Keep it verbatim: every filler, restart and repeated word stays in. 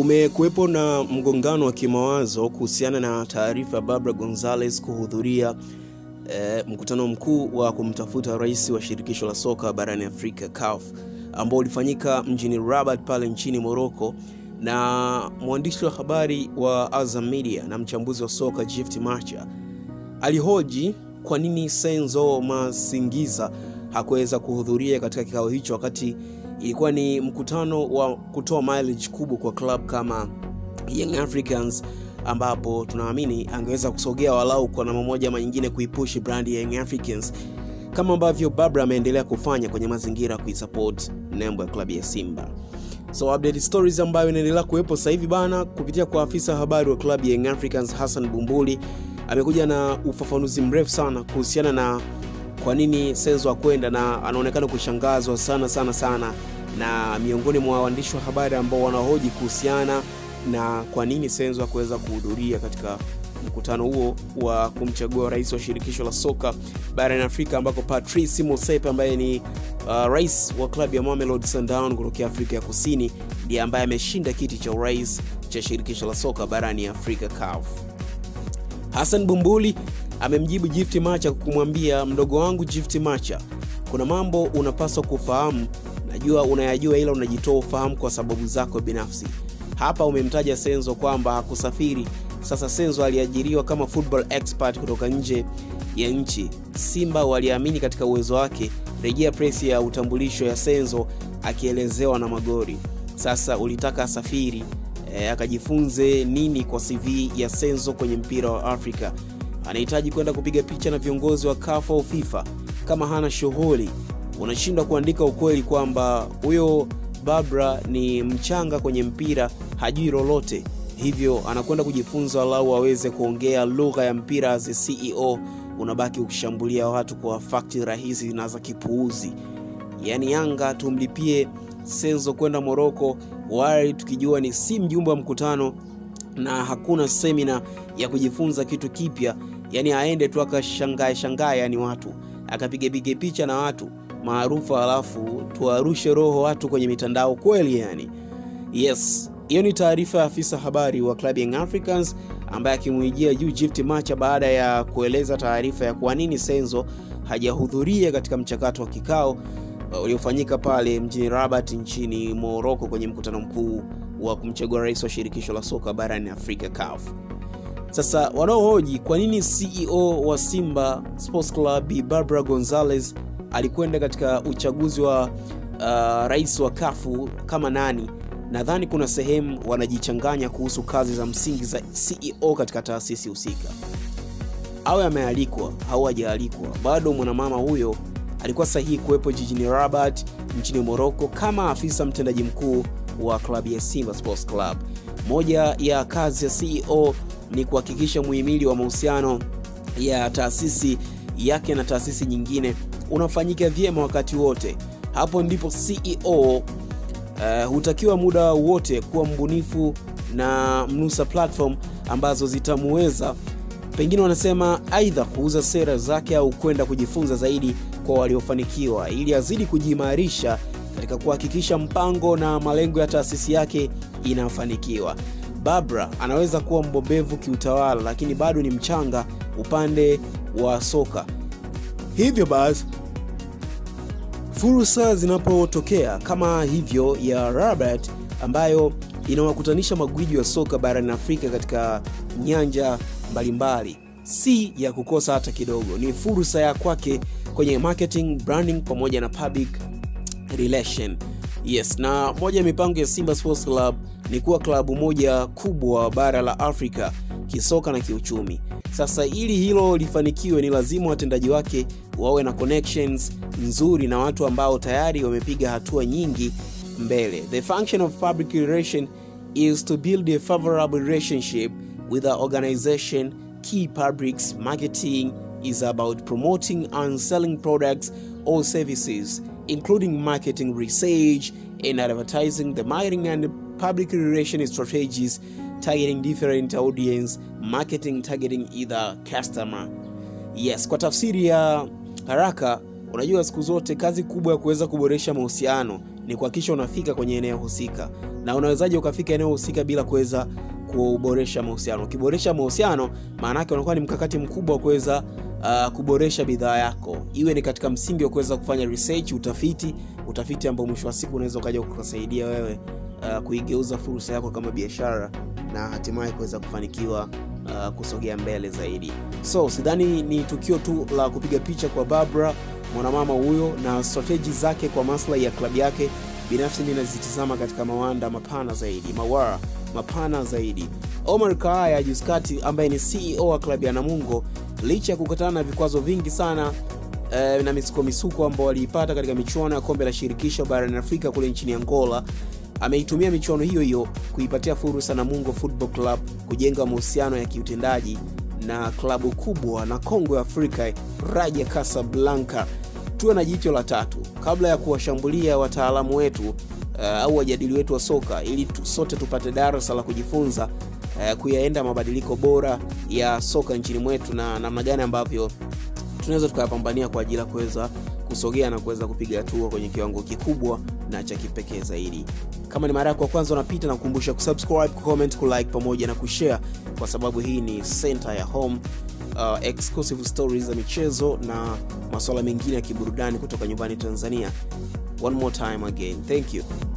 Kumekuwepo na mgongano wa kimawazo kuhusiana na taarifa Barbara Gonzalez kuhudhuria e, mkutano mkuu wa kumtafuta rais wa shirikisho la soka barani Afrika C A F ambao ulifanyika mjini Rabat pale nchini Morocco, na mwandishi wa habari wa Azam Media na mchambuzi wa soka Gift Macha alihoji kwa nini Senzo Masingiza hakuweza kuhudhuria katika kikao hicho, wakati ilikuwa ni mkutano wa kutoa mileage kubwa kwa club kama Young Africans, ambapo tunaamini angeweza kusogea walau kwa namna moja ama nyingine kuipush brand ya Young Africans, kama ambavyo Barbara ameendelea kufanya kwenye mazingira kuisupport nembo ya klabu ya Simba. So update stories ambayo inaendelea kuwepo sasa hivi bana, kupitia kwa afisa habari wa klabu ya Young Africans Hassan Bumbuli amekuja na ufafanuzi mrefu sana kuhusiana na kwa nini Senzo akwenda, na anaonekana kushangazwa sana sana sana na miongoni mwa waandishi wa habari ambao wanahoji kuhusiana na kwa nini Senzo hakuweza kuhudhuria katika mkutano huo wa kumchagua rais wa shirikisho la soka barani Afrika, ambako Patrice Motsepe ambaye ni uh, rais wa klabu ya Mamelodi Sundowns kutoka Afrika ya Kusini ndiye ambaye ameshinda kiti cha rais cha shirikisho la soka barani Afrika C A F. Hassan Bumbuli amemjibu Gift Macha kumwambia, mdogo wangu Gift Macha, kuna mambo unapaswa kufahamu, najua unayajua ila unajitoa ufahamu kwa sababu zako binafsi. Hapa umemtaja Senzo kwamba hakusafiri. Sasa Senzo aliajiriwa kama football expert kutoka nje ya nchi. Simba waliamini katika uwezo wake. Rejea press ya utambulisho ya Senzo akielezewa na Magori. Sasa ulitaka asafiri e, akajifunze nini kwa C V ya Senzo kwenye mpira wa Afrika? Anahitaji kwenda kupiga picha na viongozi wa C A F au FIFA. Kama hana shughuli, unashindwa kuandika ukweli kwamba huyo Barbara ni mchanga kwenye mpira, hajui lolote, hivyo anakwenda kujifunza walau aweze kuongea lugha ya mpira as C E O. Unabaki ukishambulia watu kwa fakti rahisi na za kipuuzi. Yaani Yanga tumlipie Senzo kwenda Morocco wale tukijua ni si mjumbe wa mkutano na hakuna semina ya kujifunza kitu kipya, yani aende tu akashangae shangae yani watu, akapige pige picha na watu maarufu, alafu tuarushe roho watu kwenye mitandao kweli yani. Yes, hiyo ni taarifa ya afisa habari wa klabu ya Young Africans ambaye akimuijia juu Gift Macha baada ya kueleza taarifa ya kwa nini Senzo hajahudhuria katika mchakato wa kikao uliofanyika pale mjini Rabat nchini Morocco kwenye mkutano mkuu wa kumchagua rais wa shirikisho la soka barani Afrika C A F. Sasa wanaohoji kwa nini C E O wa Simba Sports Club Barbara Gonzalez alikwenda katika uchaguzi wa uh, rais wa C A F kama nani, nadhani kuna sehemu wanajichanganya kuhusu kazi za msingi za C E O katika taasisi husika. Awe amealikwa au hajaalikwa, bado mwanamama huyo alikuwa sahihi kuwepo jijini Rabat nchini Morocco kama afisa mtendaji mkuu wa klabu ya Simba Sports Club. Moja ya kazi ya C E O ni kuhakikisha muhimili wa mahusiano ya taasisi yake na taasisi nyingine unafanyika vyema wakati wote. Hapo ndipo C E O uh, hutakiwa muda wote kuwa mbunifu na mnusa platform ambazo zitamweza, pengine wanasema aidha kuuza sera zake au kwenda kujifunza zaidi kwa waliofanikiwa, ili azidi kujimarisha katika kuhakikisha mpango na malengo ya taasisi yake inafanikiwa. Barbara anaweza kuwa mbobevu kiutawala, lakini bado ni mchanga upande wa soka. Hivyo basi fursa zinapotokea kama hivyo ya Rabat ambayo inawakutanisha magwiji wa soka barani Afrika katika nyanja mbalimbali, si ya kukosa hata kidogo. Ni fursa ya kwake kwenye marketing, branding pamoja na public relation. Yes, na moja ya mipango ya Simba Sports Club ni kuwa klabu moja kubwa bara la Afrika kisoka na kiuchumi. Sasa ili hilo lifanikiwe, ni lazima watendaji wake wawe na connections nzuri na watu ambao tayari wamepiga hatua nyingi mbele. The function of public relation is to build a favorable relationship with the organization. Key public marketing is about promoting and selling products or services, including marketing research and advertising. The marketing and public relation strategies targeting different audience, marketing targeting either customer. Yes, kwa tafsiri ya haraka, unajua siku zote kazi kubwa ya kuweza kuboresha mahusiano ni kuhakikisha unafika kwenye eneo husika. na unawezaje ukafika eneo husika bila kuweza kuboresha mahusiano. Ukiboresha mahusiano, maana yake unakuwa ni mkakati mkubwa wa kuweza uh, kuboresha bidhaa yako. Iwe ni katika msingi wa kuweza kufanya research, utafiti, utafiti ambao mwisho wa siku unaweza ukaja kukusaidia wewe uh, kuigeuza fursa yako kama biashara na hatimaye kuweza kufanikiwa uh, kusogea mbele zaidi. So, sidhani ni tukio tu la kupiga picha kwa Barbara, mwanamama huyo, na strategy zake kwa maslahi ya klabu yake. Binafsi ninazitizama katika mawanda mapana zaidi, mawara mapana zaidi. Omar Kaya Juskati, ambaye ni C E O wa klabu ya Namungo, licha ya kukutana na vikwazo vingi sana eh, na misuko misuko ambao waliipata katika michuano ya kombe la shirikisho barani Afrika kule nchini Angola, ameitumia michuano hiyo hiyo kuipatia fursa Namungo Football Club kujenga mahusiano ya kiutendaji na klabu kubwa na Kongo ya Afrika, Raja Casablanca. Tuwe na jicho la tatu kabla ya kuwashambulia wataalamu wetu uh, au wajadili wetu wa soka, ili tu, sote tupate darasa la kujifunza uh, kuyaenda mabadiliko bora ya soka nchini mwetu na namna gani ambavyo tunaweza tukayapambania kwa ajili ya kuweza kusogea na kuweza kupiga hatua kwenye kiwango kikubwa na cha kipekee zaidi. Kama ni mara yako ya kwanza unapita, na kukumbusha kusubscribe, kucomment, kulike pamoja na kushare, kwa sababu hii ni center ya home, uh, exclusive stories za michezo na masuala mengine ya kiburudani kutoka nyumbani Tanzania. One more time again, thank you.